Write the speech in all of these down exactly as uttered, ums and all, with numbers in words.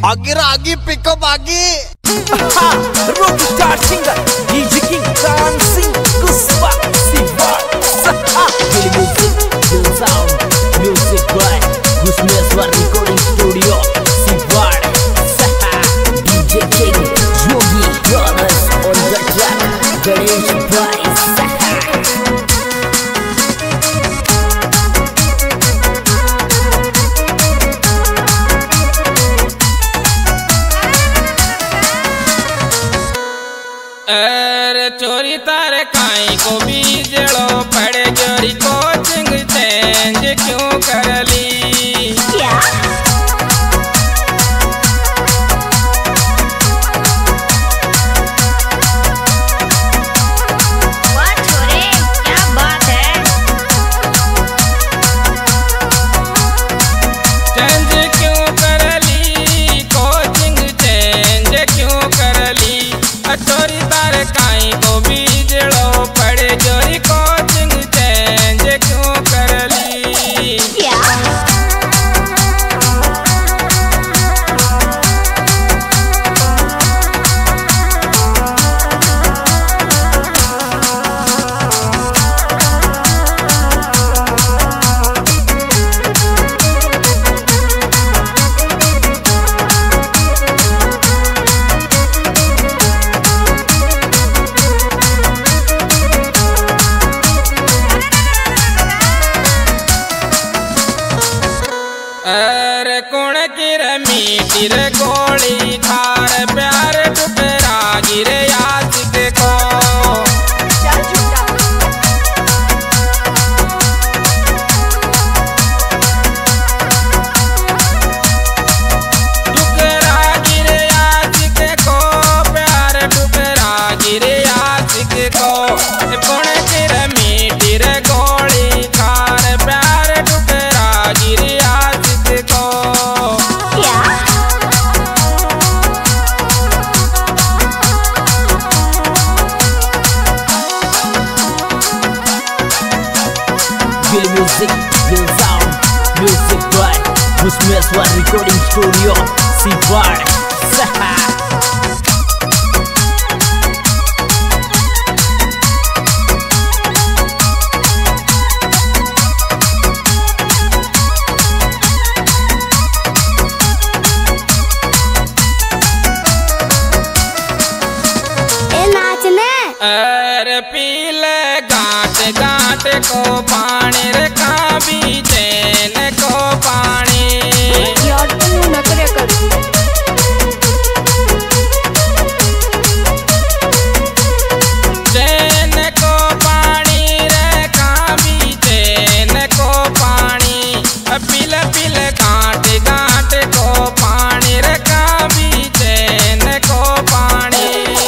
आगे आगे पिकअप आगे rock star singer DJ king dancing कुस्बा Siva Saha Dil music Dil sound music by Gusmeshwar recording studio Siva Saha DJ king Yogi brothers on the track Ganesh भाई सहा अरे चोरी तारे काई को बीजड़ो पड़े जोरी कोचिंग चेंज क्यों कर ली क्या वाह छोरे क्या बात है चेंज क्यों कर ली कोचिंग चेंज क्यों कर ली चोरी तारे काई को बीजड़ो पड़े जोरी कोचिंग चेंज क्यों कर ली क्या अरे कौन की रमी तिर गोली खार प्यार टुकरा गिरे याद को टुकरा गिरे याद को प्यार टुकरा गिरे याद को कौन की रमी तिर गोली खार प्यार टुकरा गिरे याद को Dil music Dil sound music by Gusmeshwar recording studio Siva Saha अरे पीले गांठ गांठ को पानी रे काबी चैन को पानी यार तू न करे कर चैन को पानी रे काबी चैन को पानी पीले पीले गांठ गांठ को पानी रे काबी चैन को पानी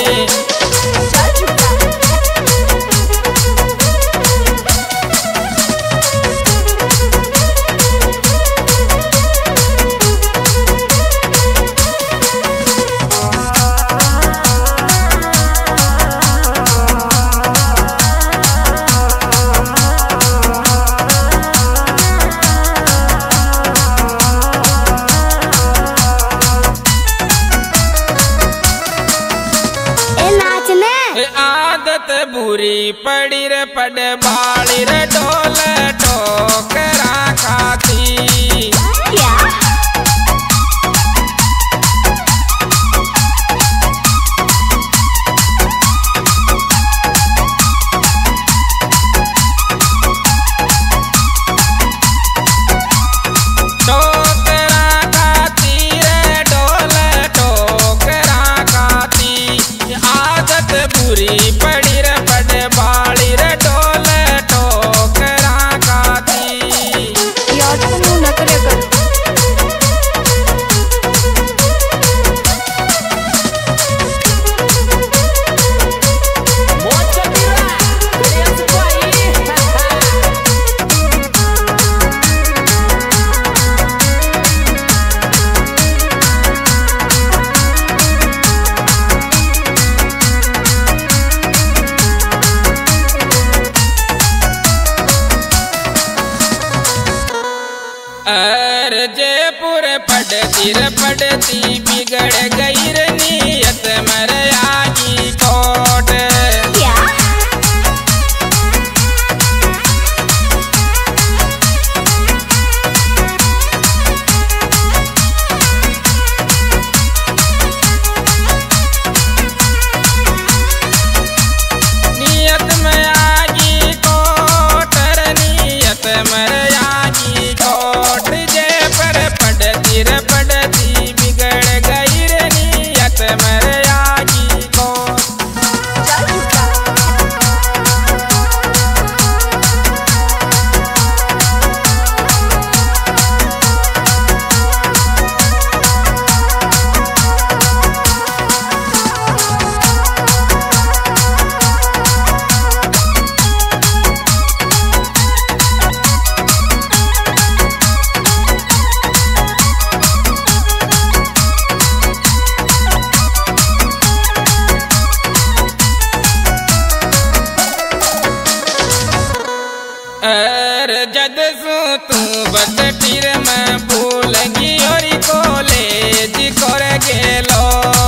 आदत बुरी पड़ी रे पड़ बाली रे डोल ठोकरा खाती क्या ठोकरा खाती रे डोल ठोकरा खाती आदत बुरी पड़ी रे पड़ बाली रे डोल ठोकरा खाती यार तू न करे कर जयपुर पढ़ती रे पढ़ती बिगड़ गई रे नीयत मेरे आगी कोट। क्या? नियत में आगी कोट रे नियत मेरे आगी कोट। जयपुर पढ़ती रे पढ़ती बिगड़ गई रे नियत मेरे आगी कोट। अर जद सु तू बसटीर में भूल गई और कॉलेज कर गेलो।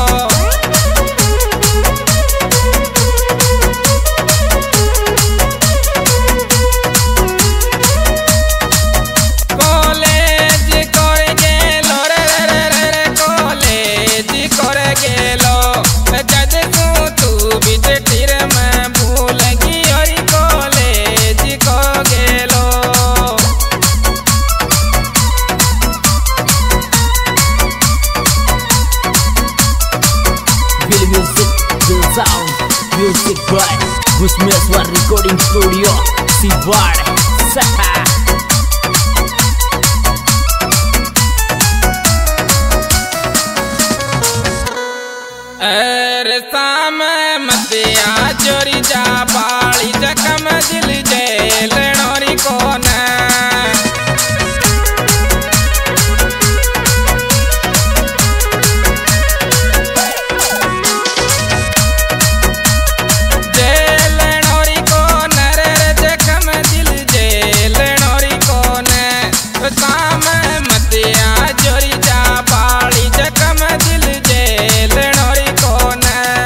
कॉलेज कर गेलो रे रे रे रे कॉलेज कर गेलो। जद सु तू बसटीर में भूल गई और कॉलेज को गेलो। Feel music, feel sound, music by Gusmeswar Recording Studio, Siwad. Saha. अर साम मतिया चोरी जा बाली जखम दिल जेल नोरी कोन। जेल नोरी कोन रे जखम दिल जेल नोरी कोन। साम मतिया चोरी जा बाली जखम दिल जेल नोरी कोन।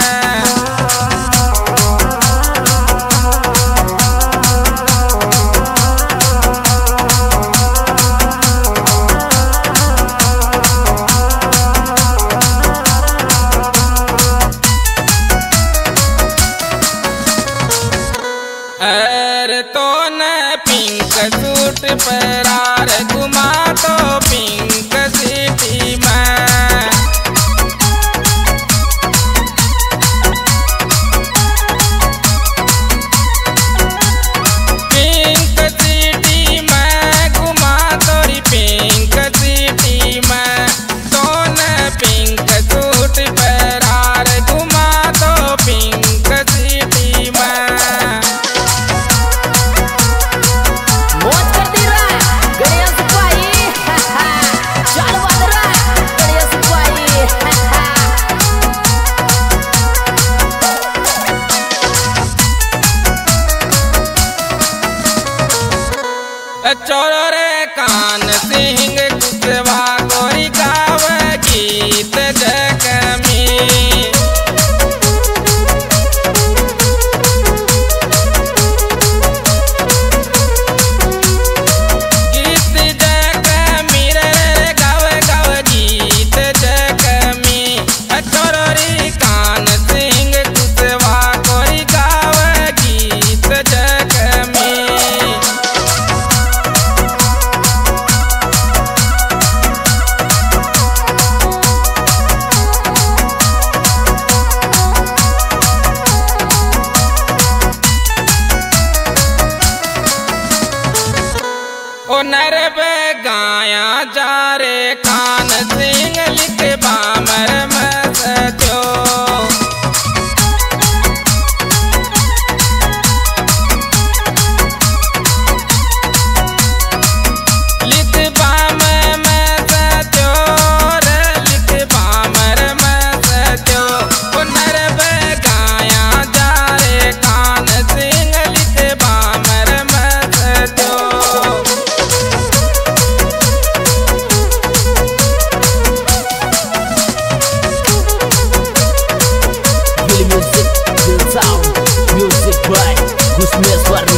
अर तो न पिंक सूट परार घुमा तो पिंक सिटी में। पिंक सिटी में घुमा तोरी पिंक सिटी में। तो न पिंक सूट परार घुमा तो पिंक सिटी में। मौज करती रहा गणेश भाई। चाल बात रहा गणेश भाई। चोरो रे कान सिंह कुशवा गोरी गाव गीत जगमी। गीत जगमी रे रे गाव गाव गीत जगमी। चोरो रे कान सिंह कुशवा गोरी गाव गीत जगमी। ओ नरब गाया जा रे खान सिंह लिख बामर मसजो। लिख बामर मसजो रे लिख बामर मसजो। ओ नरब गाया जा रे खान सिंह लिख बामर मसजो। Gusmeswar